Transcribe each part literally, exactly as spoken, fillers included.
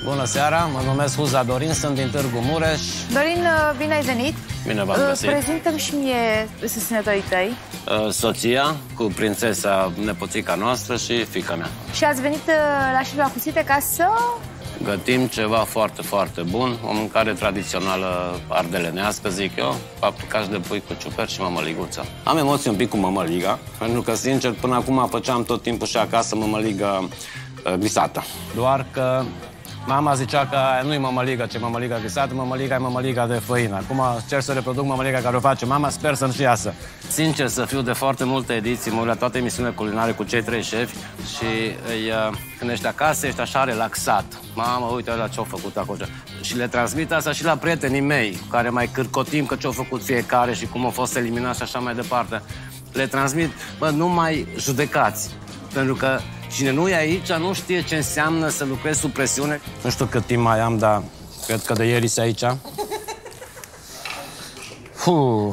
Bună seara, mă numesc Huza Dorin, sunt din Târgu Mureș. Dorin, bine ai venit. Bine v-am găsit. Prezintă-mi și mie susținătorii tăi. Soția cu prințesa, nepoțica noastră și fiica mea. Și ați venit la Șef la Cuțite ca să... Gătim ceva foarte, foarte bun, o mâncare tradițională ardelenească, zic eu, paprikaș de pui cu ciuperci și mămăliguță. Am emoții un pic cu mămăliga, pentru că, sincer, până acum făceam tot timpul și acasă mămăligă uh, glisată. Doar că mama zicea că nu-i mămăligă, ci mămăliga glisată, mămăliga e mămăliga de făină. Acum cer să reproduc mămăliga care o face mama, sper să-mi și iasă. Sincer să fiu, de foarte multe ediții, mă uit la toate emisiunile culinare cu cei trei șefi și îi, când ești acasă, ești așa relaxat. Mamă, uite la ce-au făcut acolo. Și le transmit asta și la prietenii mei, cu care mai cârcotim că ce-au făcut fiecare și cum au fost eliminați și așa mai departe. Le transmit, bă, nu mai judecați, pentru că cine nu e aici nu știe ce înseamnă să lucrezi sub presiune. Nu știu cât timp mai am, dar cred că de ieri sunt aici. Fuh.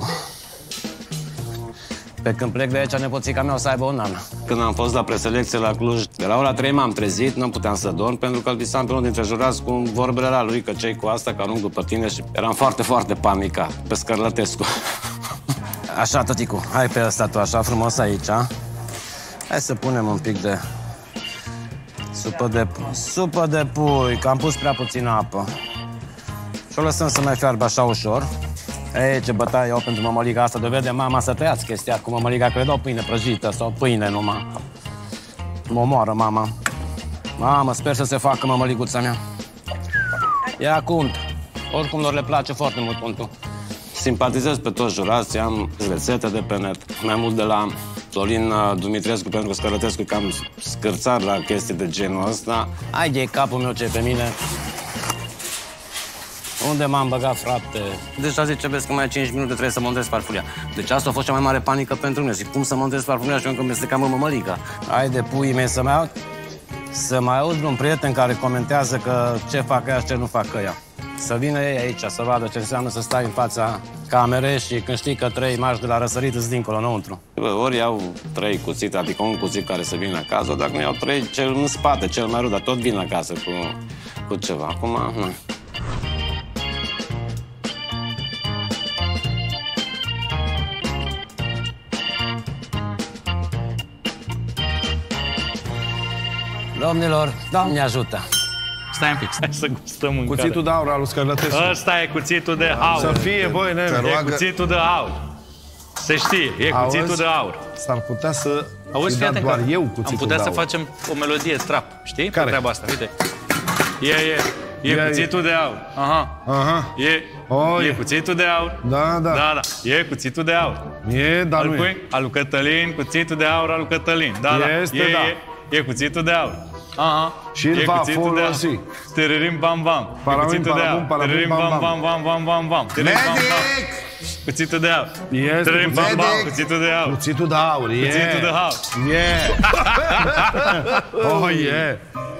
Pe când plec de aici, nepoțica mea o să aibă un an. Când am fost la preselecție la Cluj, de la ora trei m-am trezit, nu puteam să dorm, pentru că îl visam pe unul dintre jurați cu vorbele la lui, că ce-i cu asta, că arunc după tine, și eram foarte, foarte panicat, pe Scărlătescu. Așa, tăticu, hai pe ăsta tu, așa frumos aici. Hai să punem un pic de supă de pui, supă de pui, că am pus prea puțină apă. Și o lăsăm să mai fiarbă așa ușor. Ei, ce bătaie eu pentru mămăliga asta, de vede mama să tăiați chestia cu mămăliga, că le dau pâine prăjită sau pâine numai. Mă omoară mama. Mamă, sper să se facă mămăliguța mea. Ia cu unt. Oricum lor le place foarte mult untul. Simpatizez pe toți jurații, am rețete de pe net, mai mult de la Florin Dumitrescu, pentru că Scărlătescu e cam scârțar la chestii de genul ăsta. Hai de capul meu ce pe mine. Unde m-am băgat, frate? Deja zice, vezi că mai ai cinci minute, trebuie să montez farfuria. Deci asta a fost cea mai mare panică pentru mine. Zic, cum să montez farfuria și eu încă mi-este cam în mămăliga. Hai de puii mei să mai aud, să mai aud un prieten care comentează că ce fac ea și ce nu fac ea. Să vină ei aici, să vadă ce înseamnă să stai în fața camerei și când știi că trei marși de la răsărit îți dincolo, înăuntru. Bă, ori iau trei cuțite, adică un cuțit care să vină acasă, dacă nu iau trei, cel în spate, cel mai rău, dar tot vin acasă cu, cu ceva. Acum, nu. Domnilor, Doamne ajută! Stai un pic, stai să gustăm mâncare. Cuțitul de aur al lui Scărlătescu. Ăsta e cuțitul de aur. Să fie, băi, nene. E cuțitul de aur. Se știe, e cuțitul Auzi? de aur. S-ar putea să Auzi, dat doar eu cuțitul am putea de să aur. facem o melodie trap, știi? Care? Pe treaba asta, uite. E, e, e Ia, cuțitul de aur. Aha. Aha. E, Oh, e e. cuțitul de aur. Da, da. Da, da. E cuțitul de aur. E, dar Al nu e. cui? Al lui Cătălin, cuțitul de aur al lui Cătălin. Da, da. Este, e, da. E, e cuțitul de aur. Aha. Și îl E va cuțitul de aur. folosi. Tiririm bam bam. E Paramin, cuțitul de parabum, aur. parabum, Tiririm bam, bam bam. bam bam bam bam. Tiririm bam bam. Cuțitul de aur. Este Tiririm bam cuțitul. bam. Cuțitul de aur. Cuțitul de aur, e. Cuțitul de aur. E. Oh, e.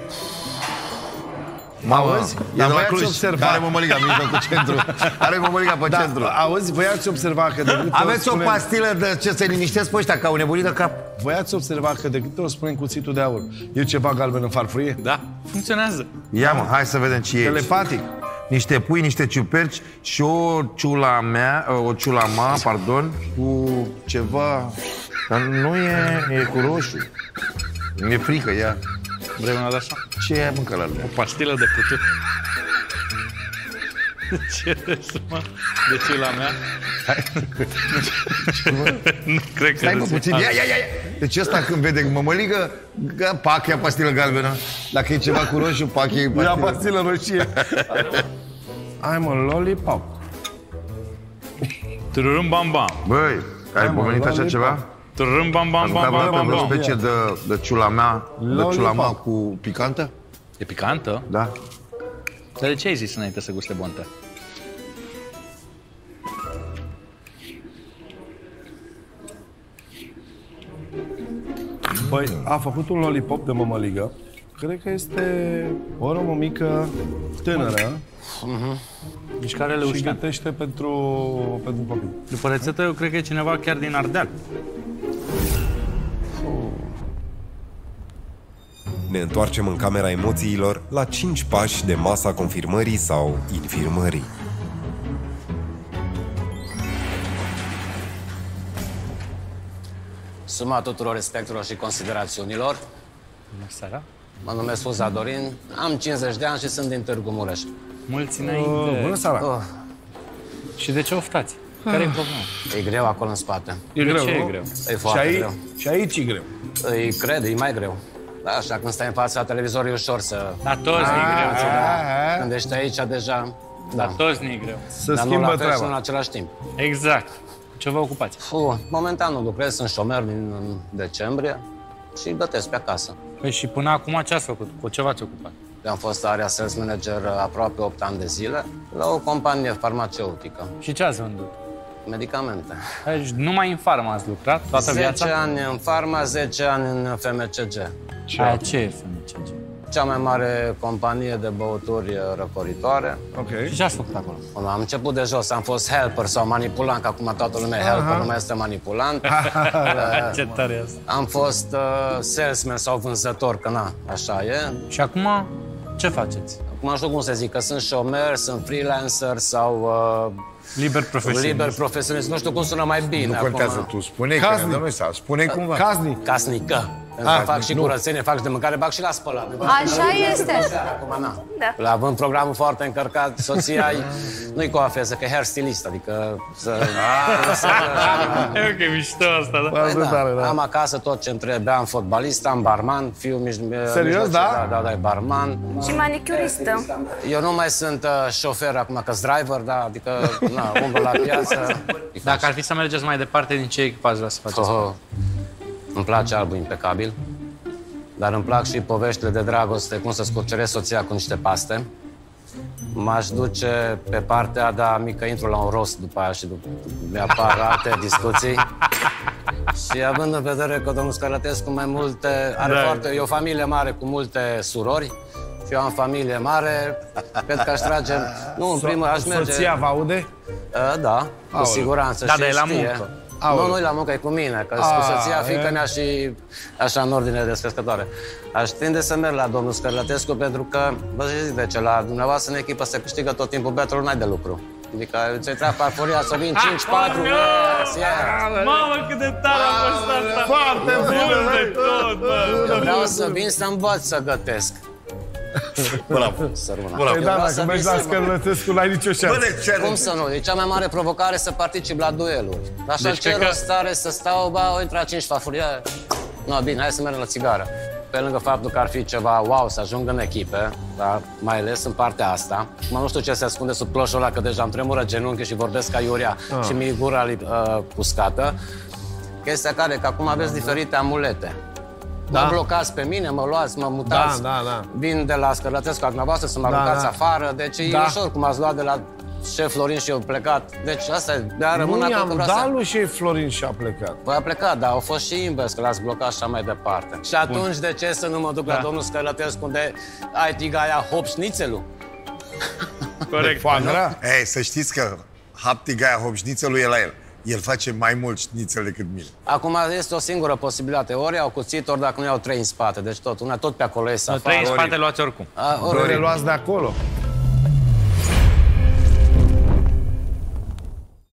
Auzi? Dar voi ați observat... Are mămăliga în mijlocul centru. Are mămăliga pe Da, centru. auzi, voi ați observat că de câte ori Aveți o spunem... pastilă de ce să-i liniștesc pe ăștia, ca un nebunit de cap? Voi ați observat că de câte ori spunem cuțitul de aur, e ceva galben în farfurie? Da, funcționează. Ia mă, hai să vedem ce e. Telepatic. Niște pui, niște ciuperci și o ciula mea, o ciulama, pardon, cu ceva... Dar nu e, e cu roșu. Mi-e frică, ia. Vrei una de așa? Ce e mâncă la lui? O pastilă de putut. Ce râs, mă? De ce la mea? Nu cred că Stai mă râs. puțin, ia, ia, ia! Deci ăsta când vede mămăligă, pac, ia pastilă galbenă. Dacă e ceva cu roșu, pac, ia pastilă. Ia pastilă roșie. Hai mă, lollipop. Tururum bam bam. Băi, ai mă, pomenit așa lollipop. ceva? Tururum bam bam Ați bam mâncat bam vreodată vreo bam. specie de, de ciula mea, de Lollipop. ciula mea cu picantă? E picantă? Da. Dar de ce ai zis înainte să guste bontă? Păi, a făcut un lollipop de mămăligă. Cred că este o romă mică, tânără, Mișcare și Leuștean. gătește pentru, pentru copii. După rețetă, eu cred că e cineva chiar din Ardeal. ne întoarcem în camera emoțiilor la cinci pași de masa confirmării sau infirmării. Suma tuturor respectelor și considerațiunilor. Bună seara. Mă numesc Fuza Dorin, am cincizeci de ani și sunt din Târgu Mureș. Mulți înainte. Uh, bună seara. Oh, Și de ce oftați? Care e problema? e greu acolo în spate. E De greu, ce e nu? greu? E Și, foarte aici, greu. și aici e greu. Îi cred, e mai greu. Da, așa, când stai în fața televizorului e ușor să... Dar toți ne-i greu. Da, când ești aici deja... Dar Da. toți ne-i greu. Să Dar nu schimbă la fel și treaba. nu în același timp. Exact. Cu ce vă ocupați? Fu, momentan nu lucrez, sunt șomer din decembrie și gătesc pe acasă. Păi și până acum ce ați făcut? Cu ce v-ați ocupat? Eu am fost area sales manager aproape opt ani de zile la o companie farmaceutică, Și ce ați vândut? medicamente. Deci numai în farmă ați lucrat toată zece viața? ani în farma, zece ani în F M C G. Aia ce e F M C G? Cea mai mare companie de băuturi răcoritoare. Ok. Și ce ați făcut acolo? Am început de jos, am fost helper sau manipulant, că acum toată lumea e helper, nu mai este manipulant. Ce tare e asta. Am fost uh, salesman sau vânzător, că na, așa e. Și acum ce faceți? Acum nu știu cum să zic, că sunt șomer, sunt freelancer sau uh, Liber profesionist. liber profesionist. Nu știu cum sună mai bine. Nu contează, acum. tu spune că Casnic. ne dăm sau spune cumva. Casnic. Casnică. Pentru că Ah, fac și nu. curățenie, fac și de mâncare, fac și la spălat. Așa este. Acum, na. Da. La având programul foarte încărcat, soția nu-i coafeză, că e hair stylist, adică să... să E ok, mișto asta, da? Păi Foarte tare, da. Am acasă tot ce îmi trebuie, am fotbalist, am barman, fiul mij, mijlociu, da? Da, da, da, e barman. Și manicuristă. Eu nu mai sunt uh, șofer acum, că driver, da, adică, na, umblă la piață. Dacă ar fi să mergeți mai departe, din ce echipaj vreau să faceți? Oh, îmi place albul impecabil, dar îmi plac și poveștile de dragoste, cum să scurcerez soția cu niște paste. M-aș duce pe partea, dar mică intru la un rost după aia și după, mi-apar alte discuții. Și având în vedere că domnul Scărătescu mai multe, are Da. foarte, e o familie mare cu multe surori, și eu am familie mare, cred că aș trage, nu, în primul aș merge... Soția vă aude? Uh, da, cu Aoleu. siguranță. Da, și dar e la știe. muncă. Nu, nu e la muncă, e cu mine, că cu Ah, soția, fiică e. mea și așa în ordine descrescătoare. Aș tinde să merg la domnul Scărlătescu pentru că, vă zic de ce, la dumneavoastră în echipă se câștigă tot timpul betul, n-ai de lucru. Adică ți-ai treabă farfuria să vin cinci patru, yes, yeah. Mamă, cât de tare a fost asta! Foarte Bun de tot, bă! Eu vreau să vin să învăț să gătesc. Bravo. Sărmâna. Bravo. Păi da, vreau dacă să mergi vin la să- Scărlătescu, n-ai nicio Bă, șansă. de ce? Cum să nu? E cea mai mare provocare să particip la dueluri. Așa Deci ce cred că- rost are să stau, ba, o intra cinci fafuria. No, bine, hai să mergem la țigară. Pe lângă faptul că ar fi ceva wow să ajung în echipe, dar mai ales în partea asta. Mă nu știu ce se ascunde sub ploșul ăla, că deja îmi tremură genunchi și vorbesc ca iurea Ah. și mi-e gura uh, uscată. Chestia care e că acum aveți diferite amulete. Da. Mă blocați pe mine, mă luați, mă mutați. Da, da, da. Vin de la Scărlătescu ca dumneavoastră să mă Da, aruncați da. afară, deci e Da. ușor cum ați luat de la șef Florin și eu plecat. Deci asta e, de-aia rămân Nu acolo că i-am vreau dat să... lui și Florin și a plecat. Voi a plecat, dar au fost și invers, că l-ați blocat și așa mai departe. Și atunci de ce să nu mă duc la domnul Scărlătescu unde ai tigaia hop șnițelul? Corect. Foagra? Ei, să știți că Haptigaia Hopșnițelul e la el. El face mai mult șnițel decât mine. Acum este o singură posibilitate. Ori au cuțit, ori dacă nu iau trei în spate. Deci tot, una tot pe acolo e să Trei în afară. spate luați oricum. A, ori- Ori le luați de acolo.